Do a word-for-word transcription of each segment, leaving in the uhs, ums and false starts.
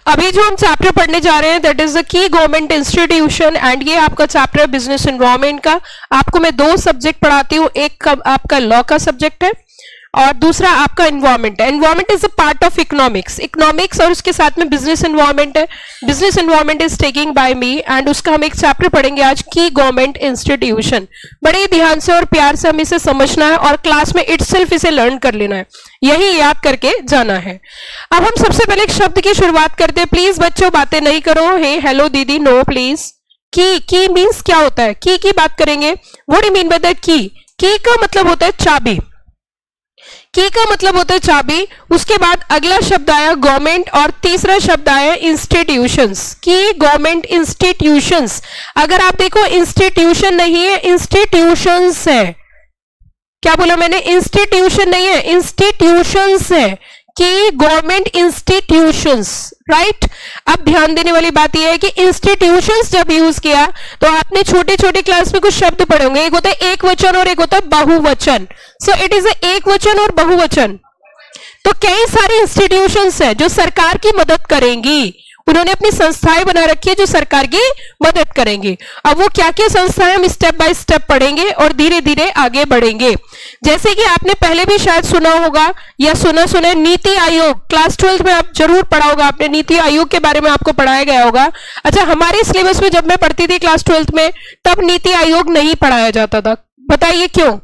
अभी जो हम चैप्टर पढ़ने जा रहे हैं that is the key government institution, and ये आपका चैप्टर है बिजनेस एनवायरनमेंट का। आपको मैं दो सब्जेक्ट पढ़ाती हूँ, एक का आपका लॉ का सब्जेक्ट है और दूसरा आपका एनवायरनमेंट है। Environment is a part of economics, economics और उसके साथ में बिजनेस एनवायरनमेंट है। Business environment is taking by me, and उसका हम एक चैप्टर पढ़ेंगे आज, की गवर्नमेंट इंस्टीट्यूशन। बड़े ध्यान से और प्यार से हमें इसे समझना है और क्लास में इटसेल्फ इसे लर्न कर लेना है, यही याद करके जाना है। अब हम सबसे पहले एक शब्द की शुरुआत करते हैं। प्लीज बच्चों बातें नहीं करो, हे हेलो दीदी, no please. Key key means क्या होता है? की की बात करेंगे। What do you mean by the key? Key का मतलब होता है चाबी, की का मतलब होता है चाबी। उसके बाद अगला शब्द आया गवर्नमेंट और तीसरा शब्द आया इंस्टीट्यूशंस। की गवर्नमेंट इंस्टीट्यूशंस, अगर आप देखो इंस्टीट्यूशन नहीं है, इंस्टीट्यूशंस है। क्या बोला मैंने? इंस्टीट्यूशन नहीं है, इंस्टीट्यूशंस है, कि गवर्नमेंट इंस्टीट्यूशंस, राइट। अब ध्यान देने वाली बात यह है कि इंस्टीट्यूशंस जब यूज किया तो आपने छोटे छोटे क्लास में कुछ शब्द पढ़े होंगे, एक होता है एक वचन और एक होता है बहुवचन। सो इट इज एक वचन और बहुवचन। तो कई सारे इंस्टीट्यूशंस है जो सरकार की मदद करेंगी, उन्होंने अपनी संस्थाएं बना रखी है जो सरकार की मदद करेंगे। अब वो क्या क्या संस्थाएं हम स्टेप बाय स्टेप पढ़ेंगे और धीरे धीरे आगे बढ़ेंगे। जैसे कि आपने पहले भी शायद सुना होगा या सुना सुना नीति आयोग, क्लास ट्वेल्थ में आप जरूर पढ़ा होगा, आपने नीति आयोग के बारे में आपको पढ़ाया गया होगा। अच्छा, हमारे सिलेबस में जब मैं पढ़ती थी क्लास ट्वेल्थ में तब नीति आयोग नहीं पढ़ाया जाता था। बताइए क्यों?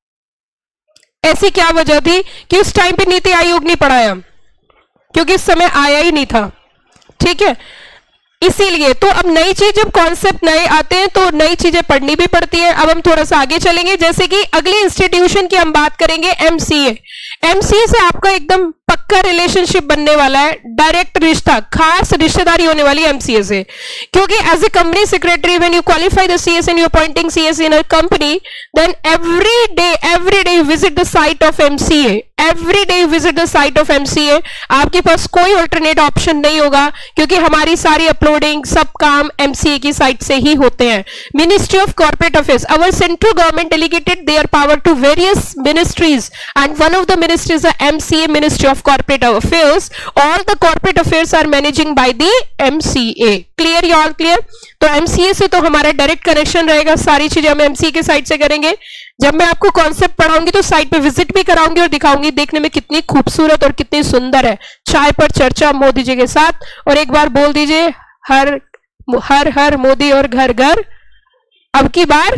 ऐसी क्या वजह थी कि उस टाइम पे नीति आयोग नहीं पढ़ाया? क्योंकि इस समय आया ही नहीं था, ठीक है, इसीलिए। तो अब नई चीज, जब कॉन्सेप्ट नए आते हैं तो नई चीजें पढ़नी भी पड़ती है। अब हम थोड़ा सा आगे चलेंगे, जैसे कि अगले इंस्टीट्यूशन की हम बात करेंगे एमसीए। एमसीए से आपका एकदम पक्का रिलेशनशिप बनने वाला है, डायरेक्ट रिश्ता, खास रिश्तेदारी होने वाली है एमसीए से। क्योंकि as a company secretary when you qualify the CS and you appointing CS in a company, then every day every day visit the site of MCA, every day visit the site of MCA. आपके पास कोई alternate option नहीं होगा, क्योंकि हमारी सारी uploading सब काम एमसीए की साइट से ही होते हैं। Ministry of corporate affairs, our central government delegated their power to various ministries and one of the ministries are MCA, ministry of corporate affairs. All the corporate affairs are managing by the MCA. Clear? You all clear? तो MCA से तो हमारा direct connection रहेगा, सारी चीजें हम MCA के site से करेंगे। जब मैं आपको कॉन्सेप्ट पढ़ाऊंगी तो साइट पे विजिट भी कराऊंगी और दिखाऊंगी देखने में कितनी खूबसूरत और कितनी सुंदर है। चाय पर चर्चा मोदी जी के साथ, और एक बार बोल दीजिए हर हर हर मोदी और घर घर अब की बार।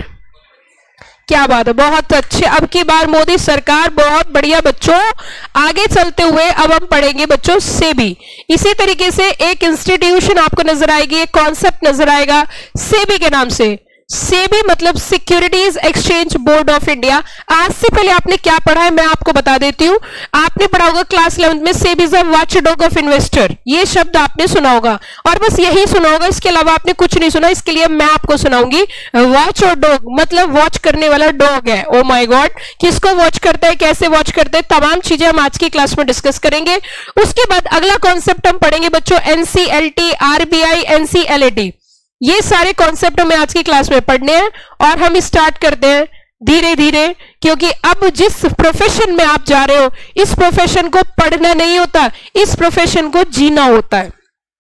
क्या बात है, बहुत अच्छे, अब की बार मोदी सरकार, बहुत बढ़िया बच्चों। आगे चलते हुए अब हम पढ़ेंगे बच्चों सेबी। इसी तरीके से एक इंस्टीट्यूशन आपको नजर आएगी, एक कॉन्सेप्ट नजर आएगा सेबी के नाम से। सेबी मतलब securities exchange board of India. आज से पहले आपने क्या पढ़ा है मैं आपको बता देती हूं। आपने पढ़ा होगा क्लास इलेवेंथ में SEBI is a watchdog of investor, ये शब्द आपने सुना होगा, और बस यही सुना होगा, इसके अलावा आपने कुछ नहीं सुना। इसके लिए मैं आपको सुनाऊंगी। वॉच और डॉग मतलब वॉच करने वाला डॉग है। ओ माय गॉड, किसको वॉच करता है, कैसे वॉच करते हैं, तमाम चीजें हम आज की क्लास में डिस्कस करेंगे। उसके बाद अगला कॉन्सेप्ट हम पढ़ेंगे बच्चों एनसीएलटी, आरबीआई, एनसीएलटी। ये सारे कॉन्सेप्ट हमें आज की क्लास में पढ़ने हैं और हम स्टार्ट करते हैं धीरे धीरे, क्योंकि अब जिस प्रोफेशन में आप जा रहे हो इस प्रोफेशन को पढ़ना नहीं होता, इस प्रोफेशन को जीना होता है।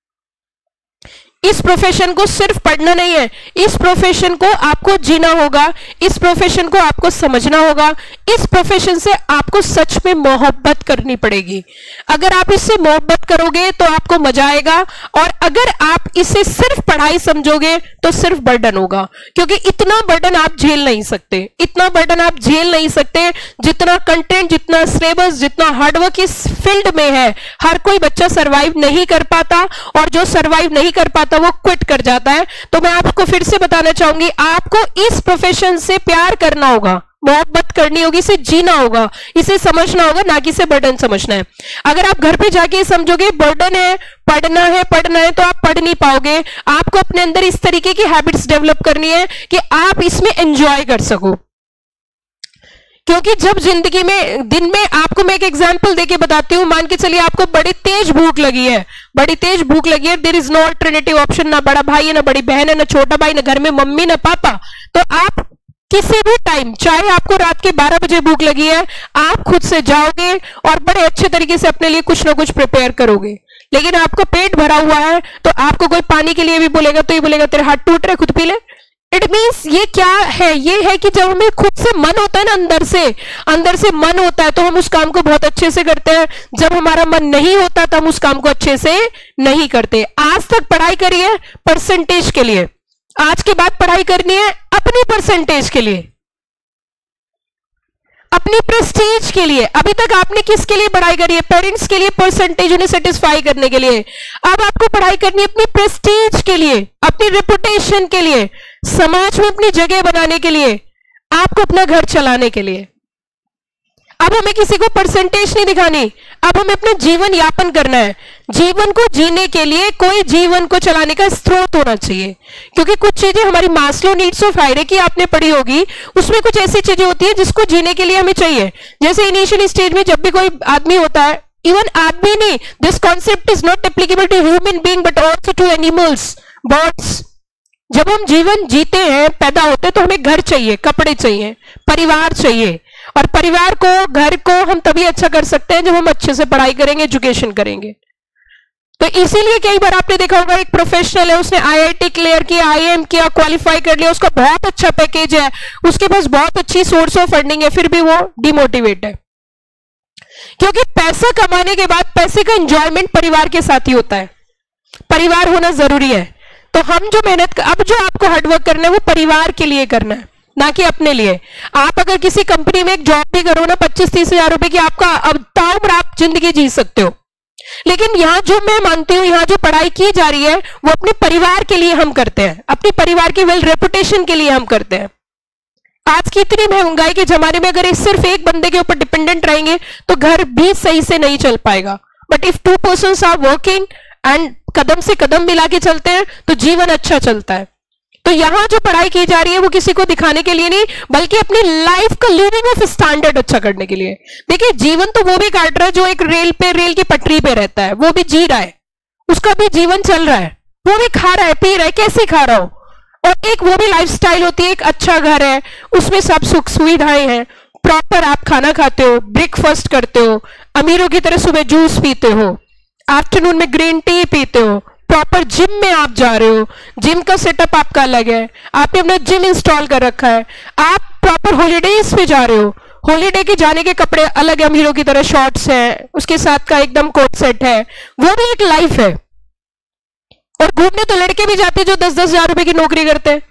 इस प्रोफेशन को सिर्फ पढ़ना नहीं है, इस प्रोफेशन को आपको जीना होगा, इस प्रोफेशन को आपको समझना होगा, इस प्रोफेशन से आपको सच में मोहब्बत करनी पड़ेगी। अगर आप इससे मोहब्बत करोगे तो आपको मजा आएगा, और अगर आप इसे सिर्फ पढ़ाई समझोगे तो सिर्फ बर्डन होगा, क्योंकि इतना बर्डन आप झेल नहीं सकते, इतना बर्डन आप झेल नहीं सकते जितना कंटेंट, जितना सिलेबस, जितना हार्डवर्क इस फील्ड में है। हर कोई बच्चा सरवाइव नहीं कर पाता, और जो सरवाइव नहीं कर पाता वो क्विट कर जाता है। तो मैं आपको फिर से बताना चाहूंगी, आपको इस प्रोफेशन से प्यार करना होगा, मोहब्बत करनी होगी, इसे जीना होगा, इसे समझना होगा, ना कि इसे बर्डन समझना है। अगर आप घर पे जाके समझोगे बर्डन है, पढ़ना है पढ़ना है तो आप पढ़ नहीं पाओगे। आपको अपने अंदर इस तरीके की हैबिट्स डेवलप करनी है कि आप इसमें एंजॉय कर सको। क्योंकि जब जिंदगी में दिन में, आपको मैं एक एग्जांपल देके बताती हूँ। मान के चलिए आपको बड़ी तेज भूख लगी है, बड़ी तेज भूख लगी है, there is no alternative option, ना बड़ा भाई है, ना बड़ी बहन है, ना छोटा भाई, ना घर में मम्मी, ना पापा। तो आप किसी भी टाइम, चाहे आपको रात के बारह बजे भूख लगी है, आप खुद से जाओगे और बड़े अच्छे तरीके से अपने लिए कुछ ना कुछ प्रिपेयर करोगे। लेकिन आपका पेट भरा हुआ है तो आपको कोई पानी के लिए भी बोलेगा तो ये बोलेगा तेरे हाथ टूट रहे खुद पी ले। इट मीन्स ये क्या है, ये है कि जब हमें खुद से मन होता है ना, अंदर से अंदर से मन होता है तो हम उस काम को बहुत अच्छे से करते हैं। जब हमारा मन नहीं होता तो हम उस काम को अच्छे से नहीं करते। आज तक पढ़ाई करी है परसेंटेज के लिए, आज के बाद पढ़ाई करनी है अपनी परसेंटेज के लिए, अपनी प्रेस्टीज के लिए। अभी तक आपने किसके लिए पढ़ाई करी है? पेरेंट्स के लिए, परसेंटेज उन्हें सेटिस्फाई करने के लिए। अब आपको पढ़ाई करनी है अपनी प्रेस्टीज के लिए, अपनी रेपुटेशन के लिए, समाज में अपनी जगह बनाने के लिए, आपको अपना घर चलाने के लिए। अब हमें किसी को परसेंटेज नहीं दिखानी, अब हमें अपना जीवन यापन करना है। जीवन को जीने के लिए कोई जीवन को चलाने का स्रोत होना चाहिए, क्योंकि कुछ चीजें हमारी मास्लो नीड्स ऑफ हायरार्की आपने पढ़ी होगी, उसमें कुछ ऐसी चीजें होती है जिसको जीने के लिए हमें चाहिए। जैसे इनिशियल स्टेज में जब भी कोई आदमी होता है, इवन आदमी नहीं, this concept is not applicable to human being but also to animals, birds. जब हम जीवन जीते हैं, पैदा होते हैं, तो हमें घर चाहिए, कपड़े चाहिए, परिवार चाहिए। और परिवार को, घर को हम तभी अच्छा कर सकते हैं जब हम अच्छे से पढ़ाई करेंगे, एजुकेशन करेंगे। तो इसीलिए कई बार आपने देखा होगा एक प्रोफेशनल है, उसने आईआईटी क्लियर किया, आईएम किया, क्वालिफाई कर लिया, उसका बहुत अच्छा पैकेज है, उसके पास बहुत अच्छी सोर्स ऑफ फंडिंग है, फिर भी वो डिमोटिवेट है। क्योंकि पैसा कमाने के बाद पैसे का एंजॉयमेंट परिवार के साथ ही होता है, परिवार होना जरूरी है। तो हम जो मेहनत, अब जो आपको हार्डवर्क करना है वो परिवार के लिए करना है, ना कि अपने लिए। आप अगर किसी कंपनी में एक जॉब भी करो ना पच्चीस तीस हजार रुपए की, आपका अब ताउम्र आप जिंदगी जी सकते हो। लेकिन यहां जो मैं मानती हूं, यहां जो पढ़ाई की जा रही है वो अपने परिवार के लिए हम करते हैं, अपने परिवार की वेल रेपुटेशन के लिए हम करते हैं। आज की इतनी महंगाई के जमाने में अगर सिर्फ एक बंदे के ऊपर डिपेंडेंट रहेंगे तो घर भी सही से नहीं चल पाएगा। But if two persons are working and कदम से कदम मिला के चलते हैं तो जीवन अच्छा चलता है। तो यहां जो पढ़ाई की जा रही है वो किसी को दिखाने के लिए नहीं, बल्कि अपनी लाइफ का लिविंग ऑफ स्टैंडर्ड अच्छा करने के लिए। देखिए, जीवन तो वो भी काट रहा है जो एक रेल पे, रेल की पटरी पे रहता है, वो भी जी रहा है, उसका भी जीवन चल रहा है, वो भी खा रहा है, पी रहा है, कैसे खा रहा हो। और एक वो भी लाइफस्टाइल होती है, एक अच्छा घर है, उसमें सब सुख सुविधाएं हैं, प्रॉपर आप खाना खाते हो, ब्रेकफास्ट करते हो, अमीरों की तरह सुबह जूस पीते हो, आफ्टरनून में ग्रीन टी पीते हो, प्रॉपर जिम में आप जा रहे हो, जिम का सेटअप आपका अलग है, आपने अपना जिम इंस्टॉल कर रखा है, आप प्रॉपर हॉलीडेज पे जा रहे हो, हॉलीडे के जाने के कपड़े अलग है, अमीरों की तरह शॉर्ट्स हैं, उसके साथ का एकदम कोट सेट है, वो भी एक लाइफ है। और घूमने तो लड़के भी जाते हैं जो दस दस हजार रुपए की नौकरी करते हैं,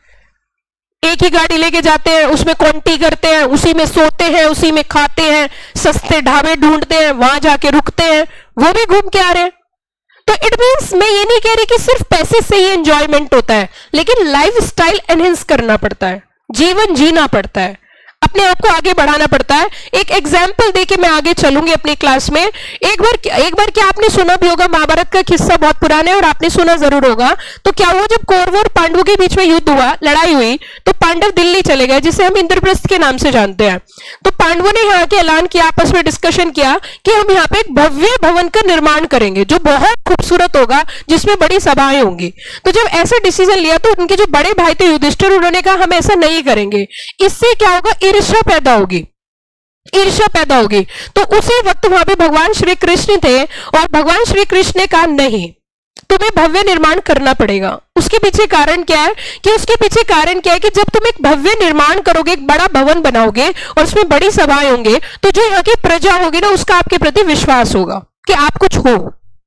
एक ही गाड़ी लेके जाते हैं, उसमें क्वांटी करते हैं, उसी में सोते हैं, उसी में खाते हैं, सस्ते ढाबे ढूंढते हैं, वहां जाके रुकते हैं, वो भी घूम के आ रहे हैं। तो इट मीन्स मैं ये नहीं कह रही कि सिर्फ पैसे से ही एंजॉयमेंट होता है, लेकिन लाइफ स्टाइल एनहेंस करना पड़ता है, जीवन जीना पड़ता है, अपने आप को आगे बढ़ाना पड़ता है। एक एग्जाम्पल देके मैं आगे चलूंगी अपनी क्लास में। एक बार एक बार क्या आपने सुना भी होगा, महाभारत का किस्सा बहुत पुराना है और आपने सुना जरूर होगा। तो क्या हुआ, जब कौरवों और पांडवों के बीच में युद्ध हुआ, लड़ाई हुई, तो पांडव दिल्ली चले गए, जिसे हम इंद्रप्रस्थ के नाम से जानते हैं। तो पांडवों ने यहाँ के ऐलान किया, आपस में डिस्कशन किया कि हम यहाँ पे एक भव्य भवन का निर्माण करेंगे जो बहुत खूबसूरत होगा, जिसमें बड़ी सभाएं होंगी। तो जब ऐसा डिसीजन लिया तो उनके जो बड़े भाई थे युधिष्ठिर, उन्होंने कहा हम ऐसा नहीं करेंगे, इससे क्या होगा, ईर्ष्या पैदा होगी, ईर्ष्या पैदा होगी। तो उसी वक्त वहां पे भगवान श्री कृष्ण थे और भगवान श्री कृष्ण ने कहा नहीं, तुम्हें भव्य निर्माण करना पड़ेगा। उसके पीछे कारण क्या है कि उसके पीछे कारण क्या है कि जब तुम एक भव्य निर्माण करोगे, एक बड़ा भवन बनाओगे और उसमें बड़ी सभाएं होंगे, तो जो यहाँ की प्रजा होगी ना, उसका आपके प्रति विश्वास होगा कि आप कुछ हो।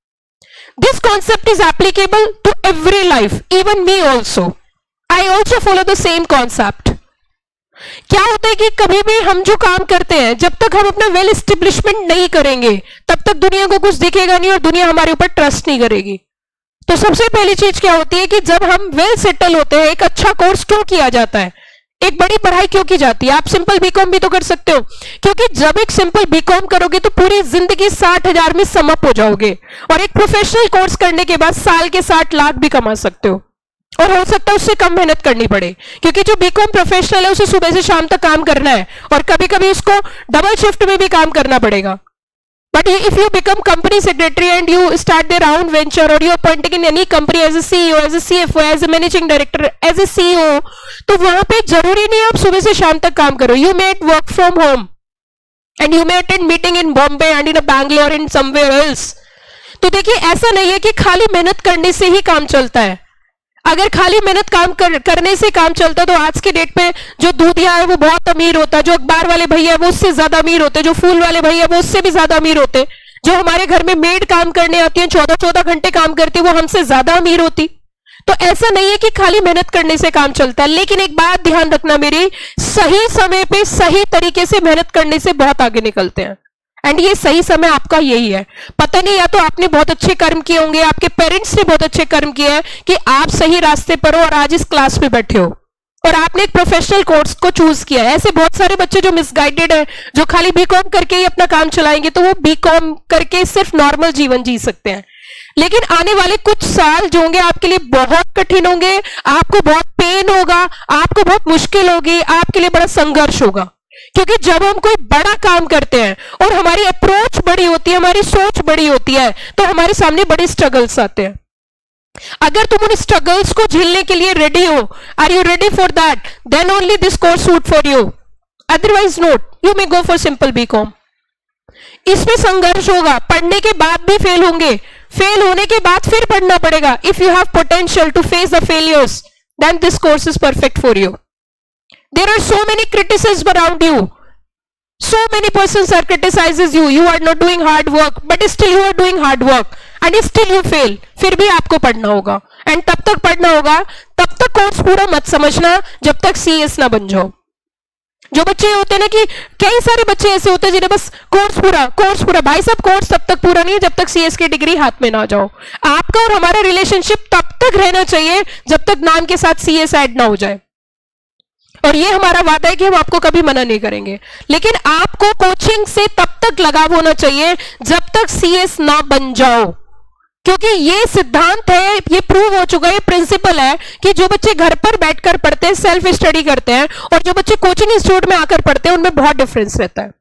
This concept is applicable to every life, even me also, I also follow the same concept. क्या होता है कि कभी भी हम जो काम करते हैं, जब तक हम अपना वेल एस्टेब्लिशमेंट नहीं करेंगे, तब तक दुनिया को कुछ दिखेगा नहीं और दुनिया हमारे ऊपर ट्रस्ट नहीं करेगी। तो सबसे पहली चीज क्या होती है कि जब हम वेल सेटल होते हैं, एक अच्छा कोर्स क्यों किया जाता है, एक बड़ी पढ़ाई क्यों की जाती है। आप सिंपल बीकॉम भी तो कर सकते हो, क्योंकि जब एक सिंपल बीकॉम करोगे तो पूरी जिंदगी साठ हजार में समअप हो जाओगे, और एक प्रोफेशनल कोर्स करने के बाद साल के साठ लाख भी कमा सकते हो, और हो सकता है उससे कम मेहनत करनी पड़े, क्योंकि जो बीकॉम प्रोफेशनल है उसे सुबह से शाम तक काम करना है और कभी कभी उसको डबल शिफ्ट में भी काम करना पड़ेगा। But if you become company secretary and you start their own venture और you appointed in any company as a CEO, as a CFO, as a managing director, as a CEO, तो वहां पे जरूरी नहीं आप सुबह से शाम तक काम करो। You may work from home and you may attend meeting in Bombay and in Bangalore in somewhere else. तो देखिए ऐसा नहीं है कि खाली मेहनत करने से ही काम चलता है। अगर खाली मेहनत काम कर, करने से काम चलता तो आज के डेट पे जो दूधिया है वो बहुत अमीर होता, जो अखबार वाले भैया है वो उससे ज्यादा अमीर होते, जो फूल वाले भैया वो उससे भी ज्यादा अमीर होते, जो हमारे घर में मेड काम करने आती है चौदह चौदह घंटे काम करती है वो हमसे ज्यादा अमीर होती। तो ऐसा नहीं है कि खाली मेहनत करने से काम चलता है। लेकिन एक बात ध्यान रखना मेरी, सही समय पे सही तरीके से मेहनत करने से बहुत आगे निकलते हैं। एंड ये सही समय आपका यही है। पता नहीं, या तो आपने बहुत अच्छे कर्म किए होंगे, आपके पेरेंट्स ने बहुत अच्छे कर्म किए हैं कि आप सही रास्ते पर हो और आज इस क्लास पे बैठे हो और आपने एक प्रोफेशनल कोर्स को चूज किया है। ऐसे बहुत सारे बच्चे जो मिसगाइडेड हैं, जो खाली बीकॉम करके ही अपना काम चलाएंगे, तो वो बीकॉम करके सिर्फ नॉर्मल जीवन जी सकते हैं। लेकिन आने वाले कुछ साल जो होंगे आपके लिए बहुत कठिन होंगे, आपको बहुत पेन होगा, आपको बहुत मुश्किल होगी, आपके लिए बड़ा संघर्ष होगा। क्योंकि जब हम कोई बड़ा काम करते हैं और हमारी अप्रोच बड़ी होती है, हमारी सोच बड़ी होती है, तो हमारे सामने बड़े स्ट्रगल्स आते हैं। अगर तुम उन स्ट्रगल्स को झेलने के लिए रेडी हो, are you ready for that, then only this course suit for you, otherwise not, you may go for simple BCom. इसमें संघर्ष होगा, पढ़ने के बाद भी फेल होंगे, फेल होने के बाद फिर पढ़ना पड़ेगा। If you have potential to face the failures, then this course is perfect for you. There are so many criticisms around you. So many persons are criticizes you. You are not doing hard work, but still you are doing hard work, and still you fail. फिर भी आपको पढ़ना होगा, and तब तक पढ़ना होगा, तब तक कोर्स पूरा मत समझना जब तक सी एस ना बन जाओ। जो बच्चे होते हैं ना, कि कई सारे बच्चे ऐसे होते हैं जिन्हें बस कोर्स पूरा कोर्स पूरा भाई साहब कोर्स तब तक पूरा नहीं जब तक सी एस की डिग्री हाथ में ना जाओ। आपका और हमारा रिलेशनशिप तब तक रहना चाहिए जब तक नाम के साथ सी एस ऐड ना हो जाए। और ये हमारा वादा है कि हम आपको कभी मना नहीं करेंगे। लेकिन आपको कोचिंग से तब तक लगाव होना चाहिए जब तक सीएस ना बन जाओ, क्योंकि ये सिद्धांत है, ये प्रूव हो चुका है, ये प्रिंसिपल है कि जो बच्चे घर पर बैठकर पढ़ते हैं, सेल्फ स्टडी करते हैं, और जो बच्चे कोचिंग इंस्टीट्यूट में आकर पढ़ते हैं, उनमें बहुत डिफरेंस रहता है।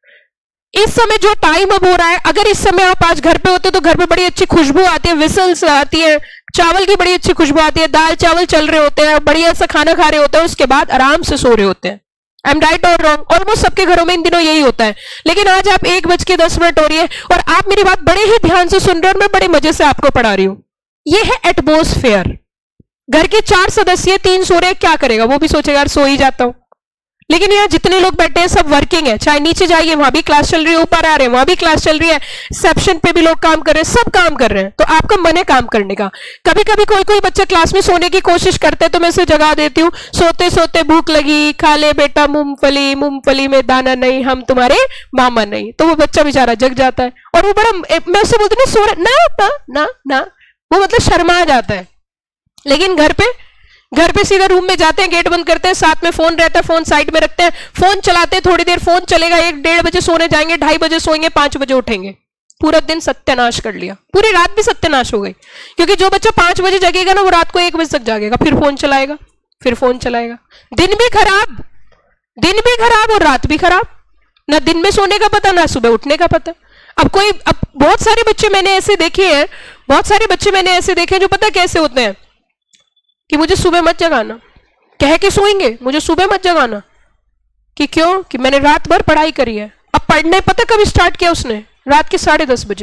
इस समय जो टाइम अब हो रहा है, अगर इस समय आप आज घर पे होते तो घर पे बड़ी अच्छी खुशबू आती है, विसल्स आती है, चावल की बड़ी अच्छी खुशबू आती है, दाल चावल चल रहे होते हैं, बढ़िया सा खाना खा रहे होते हैं, उसके बाद आराम से सो रहे होते हैं। आई एम राइट और रॉन्ग? ऑलमोस्ट सबके घरों में इन दिनों यही होता है। लेकिन आज आप एक बज के दस मिनट हो रही है और आप मेरी बात बड़े ही ध्यान से सुन रहे हो और मैं बड़े मजे से आपको पढ़ा रही हूं। ये है एटमॉस्फेयर। घर के चार सदस्य, तीन सो रहे, क्या करेगा? वो भी सोचेगा यार सो ही जाता हूं। लेकिन यहाँ जितने लोग बैठे हैं सब वर्किंग है, चाहे नीचे जाइए वहां भी क्लास चल रही है, ऊपर आ रहे हैं वहां भी क्लास चल रही है, रिसेप्शन पे भी लोग काम कर रहे हैं, सब काम कर रहे हैं। तो आपका मन है काम करने का। कभी कभी कोई कोई बच्चा क्लास में सोने की कोशिश करते हैं तो मैं उसे जगा देती हूँ, सोते सोते भूख लगी, खा ले बेटा मूंगफली, मूंगफली में दाना नहीं, हम तुम्हारे मामा नहीं। तो वो बच्चा बेचारा जग जाता है और वो बड़ा, मैं उससे बोलती हूँ सो रहा ना ना ना ना, वो मतलब शर्मा जाता है। लेकिन घर पे घर पे सीधा रूम में जाते हैं, गेट बंद करते हैं, साथ में फोन रहता है, फोन साइड में रखते हैं, फोन चलाते हैं, थोड़ी देर फोन चलेगा, एक डेढ़ बजे सोने जाएंगे, ढाई बजे सोएंगे, पांच बजे उठेंगे, पूरा दिन सत्यानाश कर लिया, पूरी रात भी सत्यानाश हो गई। क्योंकि जो बच्चा पांच बजे जगेगा ना वो रात को एक बजे तक जागेगा, फिर फोन चलाएगा, फिर फोन चलाएगा। दिन भी खराब, दिन भी खराब और रात भी खराब, ना दिन में सोने का पता ना सुबह उठने का पता। अब कोई अब बहुत सारे बच्चे मैंने ऐसे देखे हैं, बहुत सारे बच्चे मैंने ऐसे देखे हैं जो पता कैसे होते हैं कि मुझे सुबह मत जगाना, कह के सोएंगे, मुझे सुबह मत जगाना। कि क्यों? कि मैंने रात भर पढ़ाई करी है। अब पढ़ने पता कब स्टार्ट किया उसने? रात के साढ़े दस बजे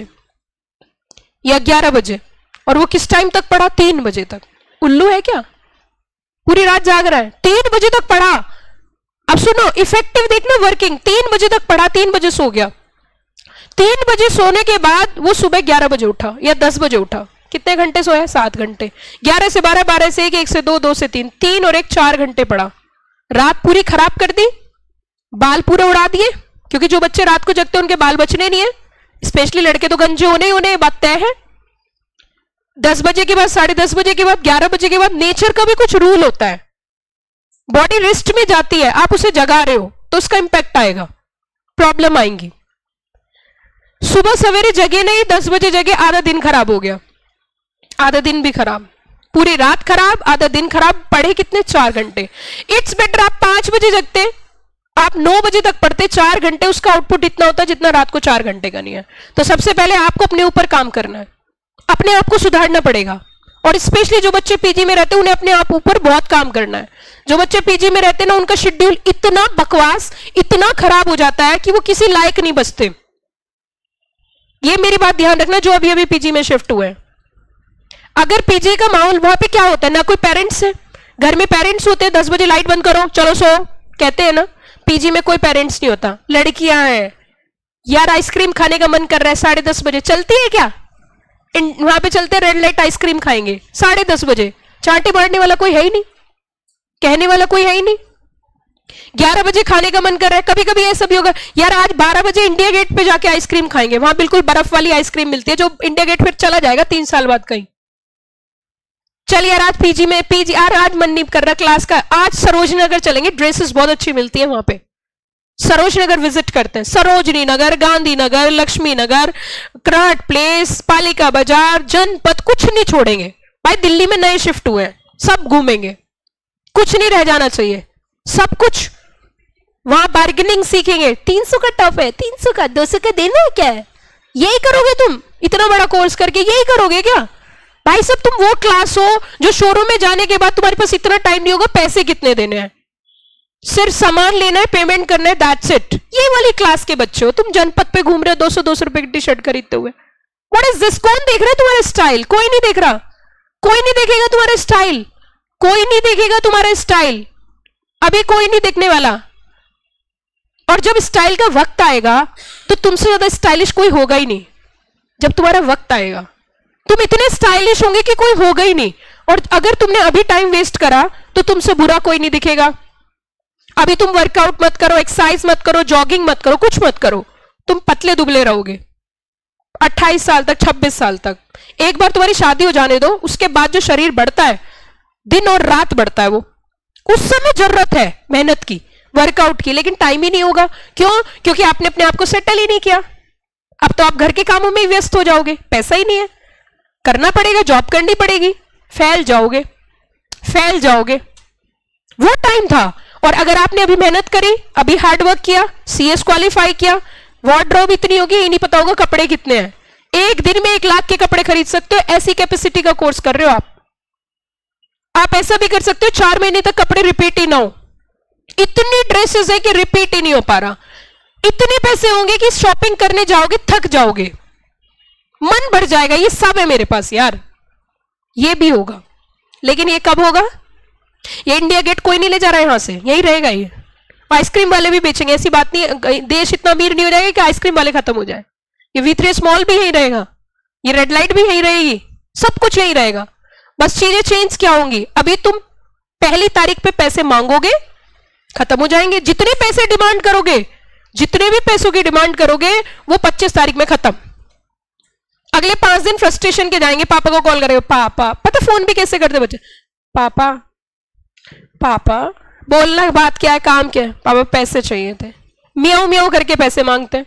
या ग्यारह बजे, और वो किस टाइम तक पढ़ा? तीन बजे तक। उल्लू है क्या? पूरी रात जाग रहा है, तीन बजे तक पढ़ा। अब सुनो, इफेक्टिव देखना, वर्किंग। तीन बजे तक पढ़ा, तीन बजे सो गया। तीन बजे सोने के बाद वो सुबह ग्यारह बजे उठा या दस बजे उठा। कितने घंटे सोया? सात घंटे। ग्यारह से बारह, बारह से एक, एक से दो, दो से तीन, तीन और एक चार घंटे पढ़ा। रात पूरी खराब कर दी, बाल पूरे उड़ा दिए। क्योंकि जो बच्चे रात को जगते हैं उनके बाल बचने नहीं है, स्पेशली लड़के तो गंजे होने ही होने, ये बात तय है। दस बजे के बाद, साढ़े दस बजे के बाद, ग्यारह बजे के बाद नेचर का भी कुछ रूल होता है, बॉडी रेस्ट में जाती है, आप उसे जगा रहे हो तो उसका इंपैक्ट आएगा, प्रॉब्लम आएंगी। सुबह सवेरे जगे नहीं, दस बजे जगे, आधा दिन खराब हो गया, आधा दिन भी खराब, पूरी रात खराब, आधा दिन खराब। पढ़े कितने? चार घंटे। इट्स बेटर आप पांच बजे जगते, आप नौ बजे तक पढ़ते, चार घंटे, उसका आउटपुट इतना होता है जितना रात को चार घंटे का नहीं है। तो सबसे पहले आपको अपने ऊपर काम करना है, अपने आप को सुधारना पड़ेगा। और स्पेशली जो बच्चे पीजी में रहते हैं उन्हें अपने आप ऊपर बहुत काम करना है। जो बच्चे पीजी में रहते हैं ना, उनका शेड्यूल इतना बकवास, इतना खराब हो जाता है कि वो किसी लायक नहीं बचते। ये मेरी बात ध्यान रखना जो अभी अभी पीजी में शिफ्ट हुए हैं। अगर पीजी का माहौल, वहां पे क्या होता है, ना कोई पेरेंट्स है, घर में पेरेंट्स होते हैं, दस बजे लाइट बंद करो चलो सो कहते हैं ना, पीजी में कोई पेरेंट्स नहीं होता। लड़कियां हैं यार, आइसक्रीम खाने का मन कर रहा है साढ़े दस बजे, चलती है क्या? वहां पे चलते रेड लाइट आइसक्रीम खाएंगे साढ़े दस बजे, चांटी मारने वाला कोई है ही नहीं, कहने वाला कोई है ही नहीं। ग्यारह बजे खाने का मन कर रहा है, कभी कभी ऐसा भी होगा यार आज बारह बजे इंडिया गेट पे जाके आइसक्रीम खाएंगे, वहां बिल्कुल बर्फ वाली आइसक्रीम मिलती है जो इंडिया गेट फिर चला जाएगा तीन साल बाद कहीं। चल यार आज पीजी में, पीजी यार आज मन नहीं कर रहा क्लास का, आज सरोजनी नगर चलेंगे, ड्रेसेस बहुत अच्छी मिलती है वहां पे, सरोजनी नगर विजिट करते हैं। सरोजनी नगर, गांधीनगर, लक्ष्मी नगर, कराट प्लेस, पालिका बाजार, जनपद, कुछ नहीं छोड़ेंगे भाई। दिल्ली में नए शिफ्ट हुए हैं, सब घूमेंगे, कुछ नहीं रह जाना चाहिए, सब कुछ। वहां बार्गेनिंग सीखेंगे, तीन सौ का टॉप है, तीन सौ का, दो सौ का देना है क्या है, यही करोगे तुम इतना बड़ा कोर्स करके, यही करोगे क्या भाई? सब तुम वो क्लास हो जो शोरूम में जाने के बाद तुम्हारे पास इतना टाइम नहीं होगा पैसे कितने देने हैं, सिर्फ सामान लेना है, पेमेंट करना है, दैट्स इट। ये वाली क्लास के बच्चे हो तुम, जनपद पे घूम रहे हो दो सौ दो सौ रुपए की टी शर्ट खरीदते हुए। What is this? कौन देख रहा है तुम्हारा स्टाइल? कोई नहीं देख रहा, कोई नहीं देखेगा तुम्हारा स्टाइल, कोई नहीं देखेगा तुम्हारा स्टाइल, अभी कोई नहीं देखने वाला। और जब स्टाइल का वक्त आएगा तो तुमसे ज्यादा स्टाइलिश कोई होगा ही नहीं। जब तुम्हारा वक्त आएगा तुम इतने स्टाइलिश होंगे कि कोई होगा ही नहीं। और अगर तुमने अभी टाइम वेस्ट करा तो तुमसे बुरा कोई नहीं दिखेगा। अभी तुम वर्कआउट मत करो, एक्सरसाइज मत करो, जॉगिंग मत करो, कुछ मत करो, तुम पतले दुबले रहोगे अट्ठाईस साल तक, छब्बीस साल तक। एक बार तुम्हारी शादी हो जाने दो, उसके बाद जो शरीर बढ़ता है, दिन और रात बढ़ता है, वो उस समय जरूरत है मेहनत की, वर्कआउट की, लेकिन टाइम ही नहीं होगा। क्यों? क्योंकि आपने अपने आप को सेटल ही नहीं किया। अब तो आप घर के कामों में ही व्यस्त हो जाओगे, पैसा ही नहीं है, करना पड़ेगा, जॉब करनी पड़ेगी, फैल जाओगे, फैल जाओगे। वो टाइम था। और अगर आपने अभी मेहनत करी, अभी हार्डवर्क किया, सीएस क्वालिफाई किया, वार्डरोब इतनी होगी, ये नहीं पता होगा कपड़े कितने हैं, एक दिन में एक लाख के कपड़े खरीद सकते हो, ऐसी कैपेसिटी का कोर्स कर रहे हो आप। आप ऐसा भी कर सकते हो चार महीने तक कपड़े रिपीट ही ना हो, इतनी ड्रेसेस है कि रिपीट ही नहीं हो पा रहा। इतने पैसे होंगे कि शॉपिंग करने जाओगे थक जाओगे, मन बढ़ जाएगा, ये सब है मेरे पास यार, ये भी होगा। लेकिन ये कब होगा? ये इंडिया गेट कोई नहीं ले जा रहा है यहां से, यही रहेगा। ये आइसक्रीम वाले भी बेचेंगे, ऐसी बात नहीं, देश इतना अमीर नहीं हो जाएगा कि आइसक्रीम वाले खत्म हो जाए। ये वी थ्री स्मॉल भी यही रहेगा, ये रेड लाइट भी यही रहेगी, सब कुछ यही रहेगा। बस चीजें चेंज क्या होंगी? अभी तुम पहली तारीख पे पैसे मांगोगे, खत्म हो जाएंगे। जितने पैसे डिमांड करोगे, जितने भी पैसों की डिमांड करोगे, वो पच्चीस तारीख में खत्म। अगले पांच दिन फ्रस्ट्रेशन के जाएंगे, पापा को कॉल करेंगे, पापा, पता फोन भी कैसे करते बच्चे, पापा पापा, बोलना बात क्या है, काम क्या है, पापा पैसे चाहिए थे, मियाओ मियाओ करके पैसे मांगते हैं।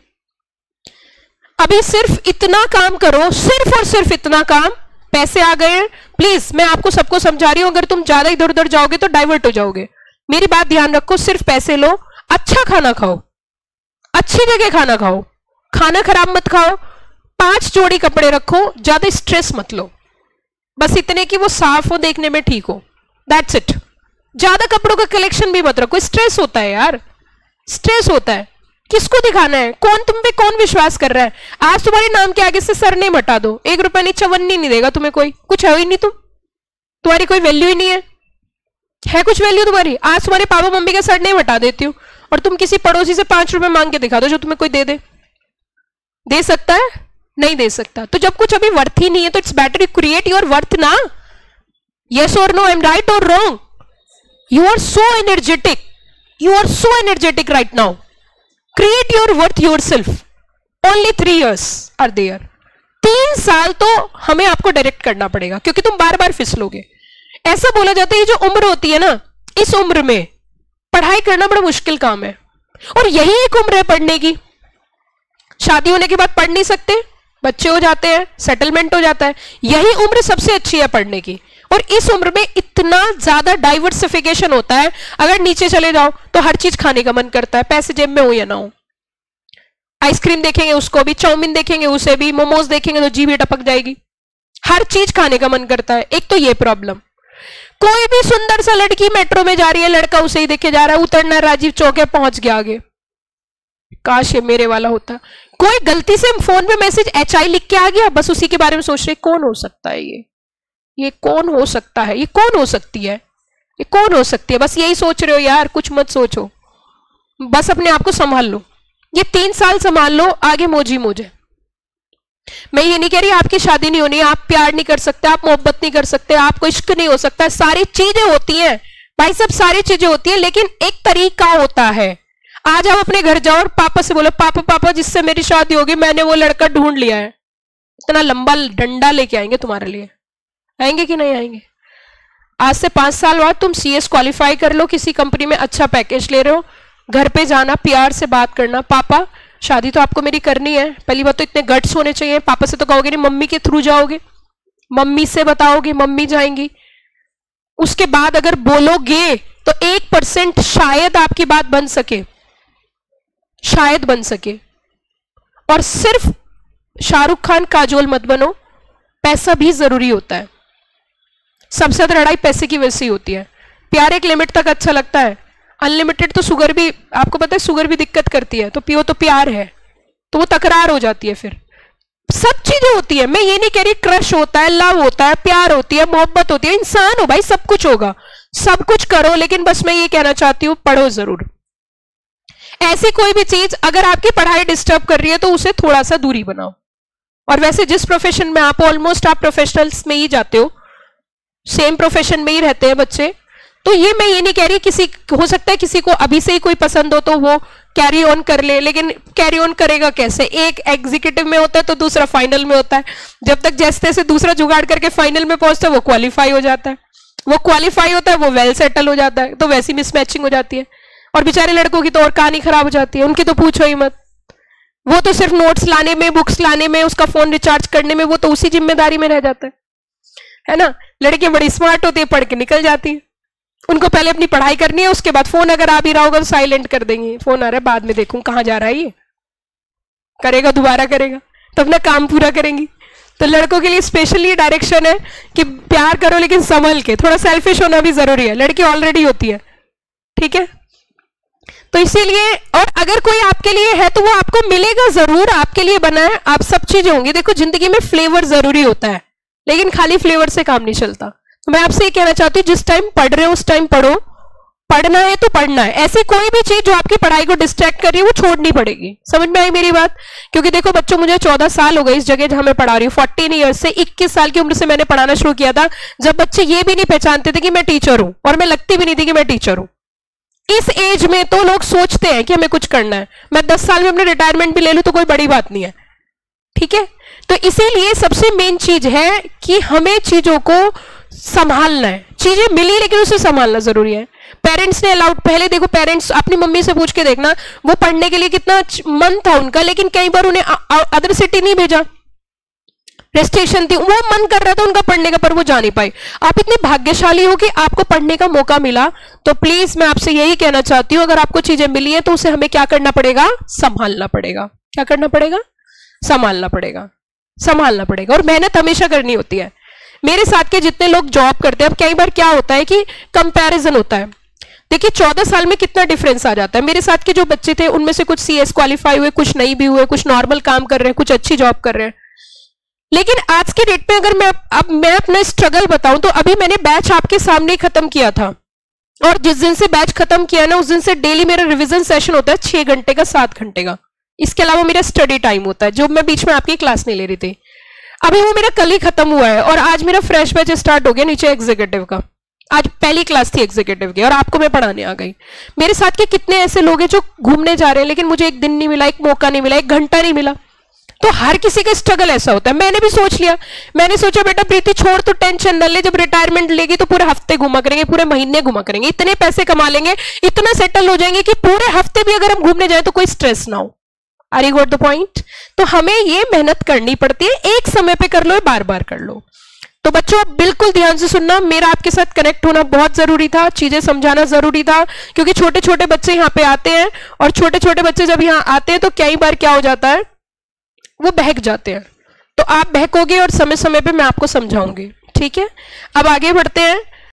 अभी सिर्फ इतना काम करो, सिर्फ और सिर्फ इतना काम, पैसे आ गए। प्लीज मैं आपको सबको समझा रही हूं, अगर तुम ज्यादा इधर उधर जाओगे तो डाइवर्ट हो जाओगे। मेरी बात ध्यान रखो, सिर्फ पैसे लो, अच्छा खाना खाओ, अच्छी जगह खाना खाओ, खाना खराब मत खाओ, पांच जोड़ी कपड़े रखो, ज्यादा स्ट्रेस मत लो, बस इतने कि वो साफ हो, देखने में ठीक हो, दैट्स इट। ज्यादा कपड़ों का कलेक्शन भी मत रखो, स्ट्रेस होता है यार, स्ट्रेस होता है। किसको दिखाना है? कौन तुम पे कौन विश्वास कर रहा है? आज तुम्हारे नाम के आगे से सरनेम हटा दो, एक रुपया नहीं, चवन्नी नहीं देगा तुम्हें कोई, कुछ है ही नहीं, तुम तुम्हारी कोई वैल्यू ही नहीं है। है कुछ वैल्यू तुम्हारी? आज तुम्हारे पापा मम्मी का सरनेम हटा देती हूँ और तुम किसी पड़ोसी से पांच रुपए मांग के दिखा दो जो तुम्हें कोई दे दे। दे सकता है? नहीं दे सकता। तो जब कुछ अभी वर्थ ही नहीं है तो it's better you create your worth ना। यस और नो, आई एम राइट और wrong? You are so energetic, you are so energetic right now. Create your worth yourself. Only three years are there. तीन साल तो हमें आपको direct करना पड़ेगा क्योंकि तुम बार बार फिसलोगे। ऐसा बोला जाता है ये जो उम्र होती है ना, इस उम्र में पढ़ाई करना बड़ा मुश्किल काम है और यही एक उम्र है पढ़ने की। शादी होने के बाद पढ़ नहीं सकते, बच्चे हो जाते हैं, सेटलमेंट हो जाता है, यही उम्र सबसे अच्छी है पढ़ने की। और इस उम्र में इतना ज्यादा डाइवर्सिफिकेशन होता है, अगर नीचे चले जाओ तो हर चीज खाने का मन करता है, पैसे जेब में हो या ना हो। आइसक्रीम देखेंगे उसको भी, चाउमीन देखेंगे उसे भी, मोमोज देखेंगे तो जीभ टपक जाएगी, हर चीज खाने का मन करता है। एक तो ये प्रॉब्लम। कोई भी सुंदर सा लड़की मेट्रो में जा रही है, लड़का उसे ही देखे जा रहा है, उतरना राजीव चौक है, पहुंच गया आगे, काश ये मेरे वाला होता। कोई गलती से फोन पे मैसेज एच आई लिख के आ गया, बस उसी के बारे में सोच रहे कौन हो सकता है ये ये कौन हो सकता है ये कौन हो सकती है ये कौन हो सकती है बस यही सोच रहे हो यार, कुछ मत सोचो, बस अपने आप को संभाल लो। ये तीन साल संभाल लो, आगे मौजी मौजे। मैं ये नहीं कह रही आपकी शादी नहीं होनी, आप प्यार नहीं कर सकते, आप मोहब्बत नहीं कर सकते, आपको इश्क नहीं हो सकता, सारी चीजें होती हैं भाई, सब सारी चीजें होती हैं, लेकिन एक तरीका होता है। आज आप अपने घर जाओ और पापा से बोलो पापा पापा जिससे मेरी शादी होगी मैंने वो लड़का ढूंढ लिया है, इतना लंबा डंडा लेके आएंगे तुम्हारे लिए, आएंगे कि नहीं आएंगे? आज से पांच साल बाद तुम सीएस क्वालिफाई कर लो, किसी कंपनी में अच्छा पैकेज ले रहे हो, घर पे जाना, प्यार से बात करना, पापा शादी तो आपको मेरी करनी है, पहली बात तो इतने गट्स होने चाहिए, पापा से तो कहोगे नहीं, मम्मी के थ्रू जाओगे, मम्मी से बताओगे, मम्मी जाएंगी। उसके बाद अगर बोलोगे तो एक परसेंट शायद आपकी बात बन सके, शायद बन सके। और सिर्फ शाहरुख खान काजोल मत बनो, पैसा भी जरूरी होता है, सबसे ज्यादा लड़ाई पैसे की वजह से ही होती है। प्यार एक लिमिट तक अच्छा लगता है, अनलिमिटेड तो शुगर भी, आपको पता है शुगर भी दिक्कत करती है, तो पियो तो प्यार है, तो वो तकरार हो जाती है, फिर सब चीजें होती है। मैं ये नहीं कह रही क्रश होता है, लव होता है, प्यार होती है, मोहब्बत होती है, इंसान हो भाई, सब कुछ होगा, सब कुछ करो, लेकिन बस मैं ये कहना चाहती हूं पढ़ो जरूर। ऐसी कोई भी चीज अगर आपकी पढ़ाई डिस्टर्ब कर रही है तो उसे थोड़ा सा दूरी बनाओ। और वैसे जिस प्रोफेशन में आप, ऑलमोस्ट आप प्रोफेशनल्स में ही जाते हो, सेम प्रोफेशन में ही रहते हैं बच्चे, तो ये मैं ये नहीं कह रही, किसी हो सकता है किसी को अभी से ही कोई पसंद हो तो वो कैरी ऑन कर ले, लेकिन कैरी ऑन करेगा कैसे? एक एग्जीक्यूटिव में होता है तो दूसरा फाइनल में होता है, जब तक जैसे तैसे दूसरा जुगाड़ करके फाइनल में पहुंचता है वो क्वालिफाई हो जाता है, वो क्वालिफाई होता है वो वेल सेटल हो जाता है, तो वैसी मिसमैचिंग हो जाती है। और बेचारे लड़कों की तो और कहानी खराब हो जाती है, उनकी तो पूछो ही मत, वो तो सिर्फ नोट्स लाने में, बुक्स लाने में, उसका फोन रिचार्ज करने में, वो तो उसी जिम्मेदारी में रह जाता है, है ना। लड़कियां बड़ी स्मार्ट होती है, पढ़ के निकल जाती है, उनको पहले अपनी पढ़ाई करनी है, उसके बाद फोन अगर आ भी रहा होगा तो साइलेंट कर देंगे, फोन आ रहा है बाद में देखूं, कहां जा रहा है ये, करेगा दोबारा करेगा, तो अपना काम पूरा करेंगी। तो लड़कों के लिए स्पेशली डायरेक्शन है कि प्यार करो लेकिन संभल के, थोड़ा सेल्फिश होना भी जरूरी है, लड़की ऑलरेडी होती है, ठीक है। तो इसीलिए, और अगर कोई आपके लिए है तो वो आपको मिलेगा जरूर, आपके लिए बना है, आप सब चीजें होंगी। देखो जिंदगी में फ्लेवर जरूरी होता है, लेकिन खाली फ्लेवर से काम नहीं चलता। तो मैं आपसे ये कहना चाहती हूँ, जिस टाइम पढ़ रहे हो उस टाइम पढ़ो, पढ़ना है तो पढ़ना है, ऐसी कोई भी चीज जो आपकी पढ़ाई को डिस्ट्रैक्ट कर रही है वो छोड़नी पड़ेगी। समझ में आई मेरी बात? क्योंकि देखो बच्चों, मुझे चौदह साल हो गए इस जगह जहां मैं पढ़ा रही हूँ, फोर्टीन ईयर्स से, इक्कीस साल की उम्र से मैंने पढ़ाना शुरू किया था, जब बच्चे ये भी नहीं पहचानते थे कि मैं टीचर हूं, और मैं लगती भी नहीं थी कि मैं टीचर हूं। इस एज में तो लोग सोचते हैं कि हमें कुछ करना है, मैं दस साल में अपने रिटायरमेंट भी ले लूं तो कोई बड़ी बात नहीं है, ठीक है। तो इसीलिए सबसे मेन चीज है कि हमें चीजों को संभालना है, चीजें मिली लेकिन उसे संभालना जरूरी है। पेरेंट्स ने अलाउड, पहले देखो पेरेंट्स, अपनी मम्मी से पूछ के देखना, वो पढ़ने के लिए कितना मन था उनका, लेकिन कई बार उन्हें अदर सिटी नहीं भेजा, रेस्ट्रिक्शन थी, वो मन कर रहा था उनका पढ़ने का पर वो जा नहीं पाई। आप इतने भाग्यशाली हो कि आपको पढ़ने का मौका मिला, तो प्लीज मैं आपसे यही कहना चाहती हूँ, अगर आपको चीजें मिली है तो उसे हमें क्या करना पड़ेगा? संभालना पड़ेगा। क्या करना पड़ेगा? संभालना पड़ेगा, संभालना पड़ेगा। और मेहनत हमेशा करनी होती है। मेरे साथ के जितने लोग जॉब करते हैं, अब कई बार क्या होता है कि कंपैरिजन होता है। देखिए चौदह साल में कितना डिफरेंस आ जाता है। मेरे साथ के जो बच्चे थे उनमें से कुछ सीएस क्वालिफाई हुए, कुछ नहीं भी हुए, कुछ नॉर्मल काम कर रहे हैं, कुछ अच्छी जॉब कर रहे हैं। लेकिन आज के डेट पे अगर मैं अब मैं अपना स्ट्रगल बताऊं तो अभी मैंने बैच आपके सामने ही खत्म किया था, और जिस दिन से बैच खत्म किया ना उस दिन से डेली मेरा रिवीजन सेशन होता है छह घंटे का, सात घंटे का। इसके अलावा मेरा स्टडी टाइम होता है जो मैं बीच में आपकी क्लास नहीं ले रही थी। अभी वो मेरा कल ही खत्म हुआ है और आज मेरा फ्रेश बैच स्टार्ट हो गया नीचे एग्जीक्यूटिव का। आज पहली क्लास थी एग्जीक्यूटिव की और आपको मैं पढ़ाने आ गई। मेरे साथ के कितने ऐसे लोग हैं जो घूमने जा रहे हैं लेकिन मुझे एक दिन नहीं मिला, एक मौका नहीं मिला, एक घंटा नहीं मिला। तो हर किसी का स्ट्रगल ऐसा होता है। मैंने भी सोच लिया, मैंने सोचा बेटा प्रीति छोड़ तो टेंशन न ले, जब रिटायरमेंट लेगी तो पूरे हफ्ते घुमा करेंगे, पूरे महीने घुमा करेंगे, इतने पैसे कमा लेंगे, इतना सेटल हो जाएंगे कि पूरे हफ्ते भी अगर हम घूमने जाए तो कोई स्ट्रेस ना हो। Are you got the point? तो हमें ये मेहनत करनी पड़ती है, एक समय पे कर लो, बार बार कर लो। तो बच्चों बिल्कुल ध्यान से सुनना, मेरा आपके साथ कनेक्ट होना बहुत जरूरी था, चीजें समझाना जरूरी था, क्योंकि छोटे छोटे बच्चे यहाँ पे आते हैं और छोटे छोटे बच्चे जब यहाँ आते हैं तो कई बार क्या हो जाता है, वो बहक जाते हैं। तो आप बहकोगे और समय समय पे मैं आपको समझाऊंगी, ठीक है। अब आगे बढ़ते हैं।